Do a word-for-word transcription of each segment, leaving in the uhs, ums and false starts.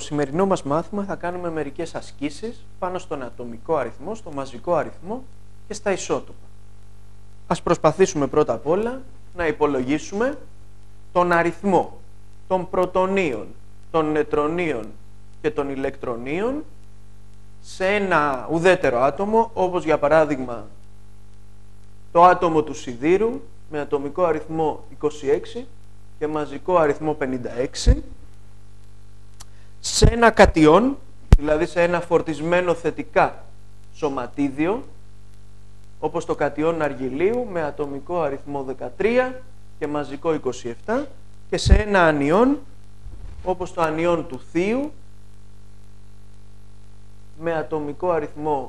σημερινό μας μάθημα θα κάνουμε μερικές ασκήσεις πάνω στον ατομικό αριθμό, στο μαζικό αριθμό και στα ισότοπα. Ας προσπαθήσουμε πρώτα απ' όλα να υπολογίσουμε τον αριθμό των πρωτονίων, των νετρονίων και των ηλεκτρονίων σε ένα ουδέτερο άτομο, όπως για παράδειγμα το άτομο του σιδήρου με ατομικό αριθμό είκοσι έξι και μαζικό αριθμό πενήντα έξι, σε ένα κατιόν, δηλαδή σε ένα φορτισμένο θετικά σωματίδιο, όπως το κατιόν αργυλίου με ατομικό αριθμό δεκατρία και μαζικό είκοσι επτά, και σε ένα ανιόν, όπως το ανιόν του θείου, με ατομικό αριθμό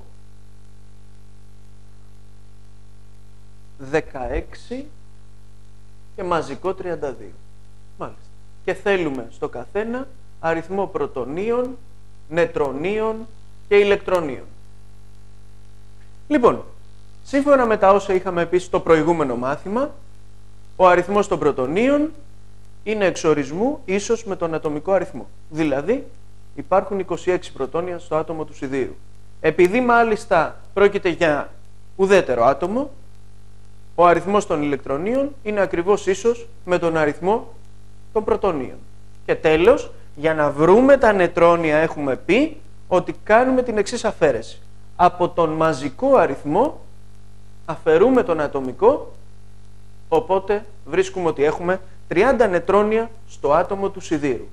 δεκαέξι και μαζικό τριάντα δύο. Μάλιστα. Και θέλουμε στο καθένα αριθμό πρωτονίων, νετρονίων και ηλεκτρονίων. Λοιπόν, σύμφωνα με τα όσα είχαμε πει στο προηγούμενο μάθημα, ο αριθμός των πρωτονίων είναι εξορισμού ίσος με τον ατομικό αριθμό. Δηλαδή, υπάρχουν είκοσι έξι πρωτόνια στο άτομο του σιδήρου. Επειδή μάλιστα πρόκειται για ουδέτερο άτομο, ο αριθμός των ηλεκτρονίων είναι ακριβώς ίσος με τον αριθμό των πρωτονίων. Και τέλος, για να βρούμε τα νετρόνια έχουμε πει ότι κάνουμε την εξής αφαίρεση. Από τον μαζικό αριθμό αφαιρούμε τον ατομικό, οπότε βρίσκουμε ότι έχουμε τριάντα νετρόνια στο άτομο του σιδήρου.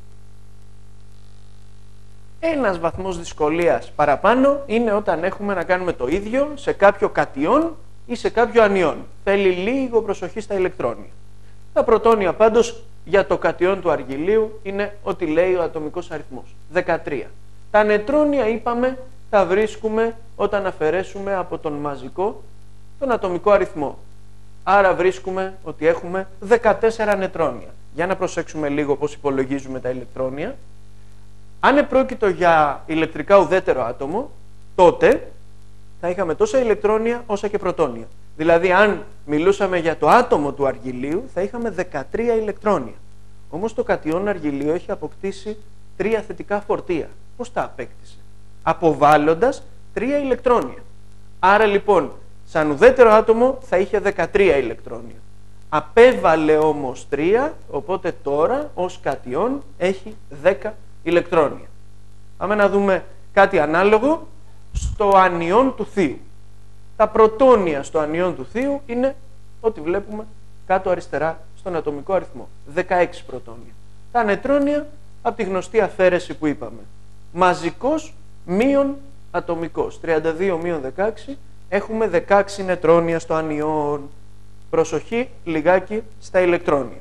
Ένας βαθμός δυσκολίας παραπάνω είναι όταν έχουμε να κάνουμε το ίδιο σε κάποιο κατιόν ή σε κάποιο ανιόν. Θέλει λίγο προσοχή στα ηλεκτρόνια. Τα πρωτόνια πάντως για το κατιόν του αργυλίου είναι ό,τι λέει ο ατομικός αριθμός, δεκατρία. Τα νετρόνια, είπαμε, τα βρίσκουμε όταν αφαιρέσουμε από τον μαζικό τον ατομικό αριθμό. Άρα βρίσκουμε ότι έχουμε δεκατέσσερα νετρόνια. Για να προσέξουμε λίγο πώς υπολογίζουμε τα ηλεκτρόνια. Αν επρόκειτο για ηλεκτρικά ουδέτερο άτομο, τότε θα είχαμε τόσα ηλεκτρόνια όσα και πρωτόνια. Δηλαδή, αν μιλούσαμε για το άτομο του αργυλίου, θα είχαμε δεκατρία ηλεκτρόνια. Όμως το κατιόν αργυλίου έχει αποκτήσει τρία θετικά φορτία. Πώς τα απέκτησε? Αποβάλλοντας τρία ηλεκτρόνια. Άρα λοιπόν, σαν ουδέτερο άτομο θα είχε δεκατρία ηλεκτρόνια. Απέβαλε όμως τρία, οπότε τώρα ως κατιόν έχει δέκα ηλεκτρόνια. Πάμε να δούμε κάτι ανάλογο στο ανιόν του θείου. Τα πρωτόνια στο ανιόν του θείου είναι ό,τι βλέπουμε κάτω αριστερά στον ατομικό αριθμό. δεκαέξι πρωτόνια. Τα νετρόνια από τη γνωστή αφαίρεση που είπαμε. Μαζικός μείον ατομικός. τριάντα δύο μείον δεκαέξι. Έχουμε δεκαέξι νετρόνια στο ανιόν. Προσοχή λιγάκι στα ηλεκτρόνια.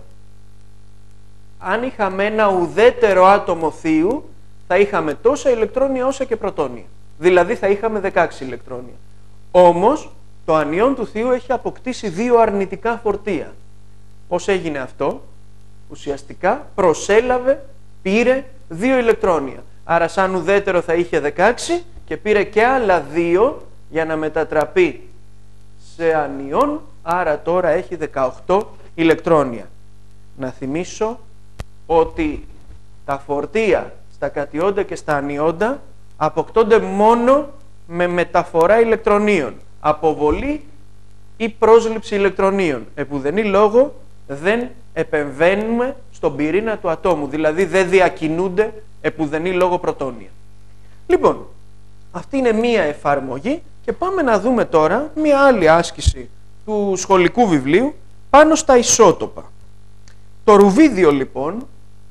Αν είχαμε ένα ουδέτερο άτομο θείου, θα είχαμε τόσα ηλεκτρόνια όσα και πρωτόνια. Δηλαδή θα είχαμε δεκαέξι ηλεκτρόνια. Όμως, το ανιόν του θείου έχει αποκτήσει δύο αρνητικά φορτία. Πώς έγινε αυτό? Ουσιαστικά προσέλαβε, πήρε δύο ηλεκτρόνια. Άρα σαν ουδέτερο θα είχε δεκαέξι και πήρε και άλλα δύο για να μετατραπεί σε ανιόν, άρα τώρα έχει δεκαοκτώ ηλεκτρόνια. Να θυμίσω ότι τα φορτία στα κατιόντα και στα ανιόντα αποκτώνται μόνο με μεταφορά ηλεκτρονίων, αποβολή ή πρόσληψη ηλεκτρονίων. Επουδενή λόγο δεν επεμβαίνουμε στον πυρήνα του ατόμου, δηλαδή δεν διακινούνται επουδενή λόγο πρωτόνια. Λοιπόν, αυτή είναι μία εφαρμογή και πάμε να δούμε τώρα μία άλλη άσκηση του σχολικού βιβλίου πάνω στα ισότοπα. Το ρουβίδιο λοιπόν,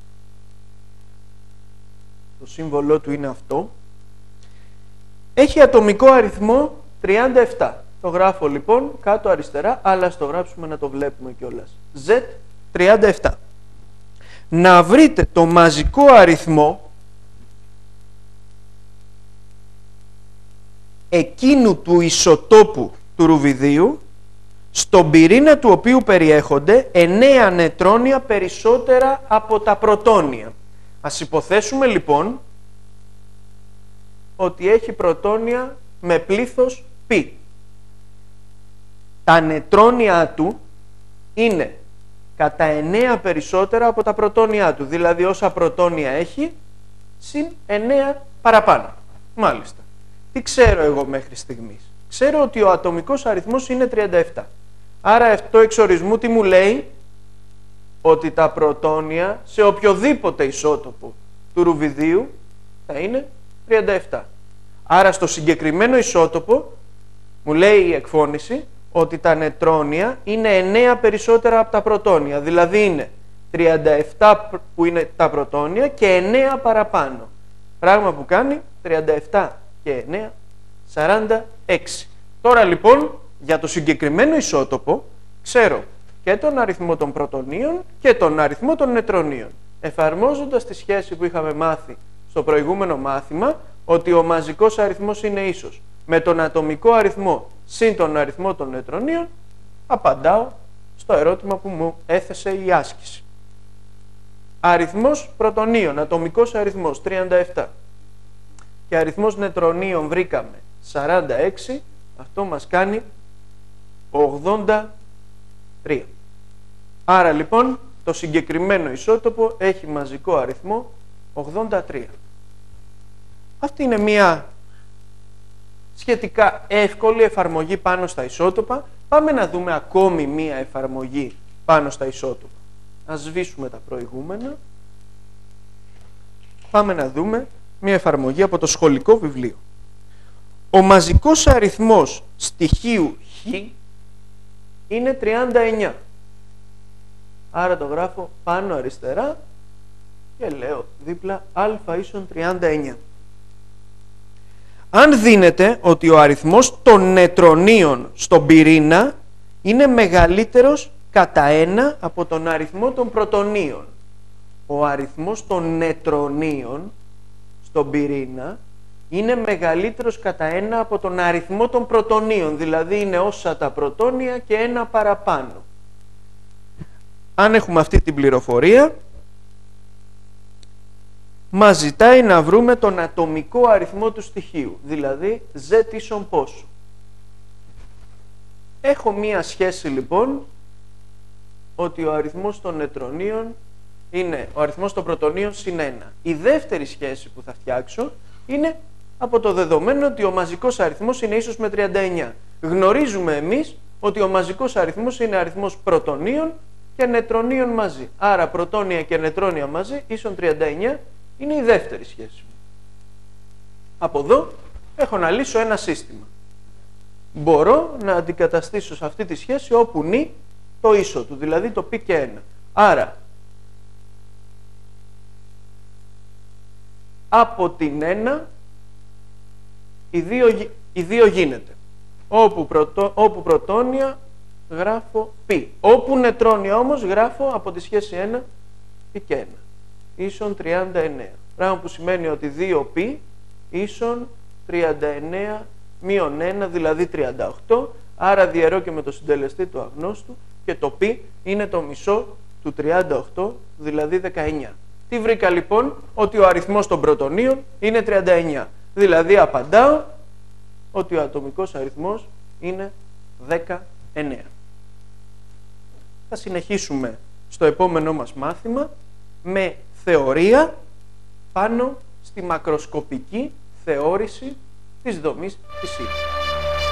το σύμβολό του είναι αυτό, έχει ατομικό αριθμό τριάντα επτά. Το γράφω λοιπόν κάτω αριστερά, αλλά στο γράψουμε να το βλέπουμε κιόλας. ζετ τριάντα επτά. Να βρείτε το μαζικό αριθμό εκείνου του ισοτόπου του ρουβιδίου, στον πυρήνα του οποίου περιέχονται εννέα νετρόνια περισσότερα από τα πρωτόνια. Ας υποθέσουμε λοιπόν ότι έχει πρωτόνια με πλήθος π. Τα νετρόνια του είναι κατά εννέα περισσότερα από τα πρωτόνια του. Δηλαδή όσα πρωτόνια έχει, συν εννέα παραπάνω. Μάλιστα. Τι ξέρω εγώ μέχρι στιγμής? Ξέρω ότι ο ατομικός αριθμός είναι τριάντα επτά. Άρα αυτό εξ ορισμού τι μου λέει? Ότι τα πρωτόνια σε οποιοδήποτε ισότοπο του ρουβιδίου θα είναι τριάντα επτά. Άρα στο συγκεκριμένο ισότοπο μου λέει η εκφώνηση ότι τα νετρόνια είναι εννέα περισσότερα από τα πρωτόνια. Δηλαδή είναι τριάντα επτά που είναι τα πρωτόνια και εννέα παραπάνω. Πράγμα που κάνει τριάντα επτά και εννέα, σαράντα έξι. Τώρα λοιπόν για το συγκεκριμένο ισότοπο ξέρω και τον αριθμό των πρωτονίων και τον αριθμό των νετρονίων. Εφαρμόζοντας τη σχέση που είχαμε μάθει στο προηγούμενο μάθημα, ότι ο μαζικός αριθμός είναι ίσος με τον ατομικό αριθμό συν τον αριθμό των νετρονίων, απαντάω στο ερώτημα που μου έθεσε η άσκηση. Αριθμός πρωτονίων, ατομικός αριθμός τριάντα επτά και αριθμός νετρονίων βρήκαμε σαράντα έξι, αυτό μας κάνει ογδόντα τρία. Άρα λοιπόν το συγκεκριμένο ισότοπο έχει μαζικό αριθμό ογδόντα τρία. Αυτή είναι μια σχετικά εύκολη εφαρμογή πάνω στα ισότοπα. Πάμε να δούμε ακόμη μια εφαρμογή πάνω στα ισότοπα. Ας σβήσουμε τα προηγούμενα. Πάμε να δούμε μια εφαρμογή από το σχολικό βιβλίο. Ο μαζικός αριθμός στοιχείου χ είναι τριάντα εννέα. Άρα το γράφω πάνω αριστερά και λέω δίπλα α ίσον τριάντα εννέα. Αν δίνεται ότι ο αριθμός των νετρονίων στον πυρήνα είναι μεγαλύτερος κατά ένα από τον αριθμό των πρωτονίων. Ο αριθμός των νετρονίων στον πυρήνα είναι μεγαλύτερος κατά ένα από τον αριθμό των πρωτονίων, δηλαδή είναι όσα τα πρωτόνια και ένα παραπάνω. Αν έχουμε αυτή την πληροφορία, μας ζητάει να βρούμε τον ατομικό αριθμό του στοιχείου, δηλαδή z ίσον πόσο. Έχω μία σχέση λοιπόν ότι ο αριθμός των νετρονίων είναι ο αριθμός των πρωτονίων συν ένα. Η δεύτερη σχέση που θα φτιάξω είναι από το δεδομένο ότι ο μαζικός αριθμός είναι ίσος με τριάντα εννέα. Γνωρίζουμε εμείς ότι ο μαζικός αριθμός είναι αριθμός πρωτονίων και νετρονίων μαζί. Άρα πρωτόνια και νετρόνια μαζί ίσον τριάντα εννέα είναι η δεύτερη σχέση μου. Από εδώ έχω να λύσω ένα σύστημα. Μπορώ να αντικαταστήσω σε αυτή τη σχέση όπου νη το ίσο του, δηλαδή το π και ένα. Άρα από την ένα οι δύο, οι δύο γίνεται. Όπου, πρωτο, όπου πρωτόνια γράφω π. Όπου νετρόνια όμως γράφω από τη σχέση ένα π και ένα. Ίσον τριάντα εννέα. Πράγμα που σημαίνει ότι δύο π ίσον τριάντα εννέα μείον ένα, δηλαδή τριάντα οκτώ. Άρα διαιρώ και με το συντελεστή του αγνώστου και το π είναι το μισό του τριάντα οκτώ, δηλαδή δεκαεννέα. Τι βρήκα λοιπόν? Ότι ο αριθμός των πρωτονίων είναι τριάντα εννέα. Δηλαδή απαντάω ότι ο ατομικός αριθμός είναι δεκαεννέα. Θα συνεχίσουμε στο επόμενό μας μάθημα με θεωρία πάνω στη μακροσκοπική θεώρηση της δομής της ύλης.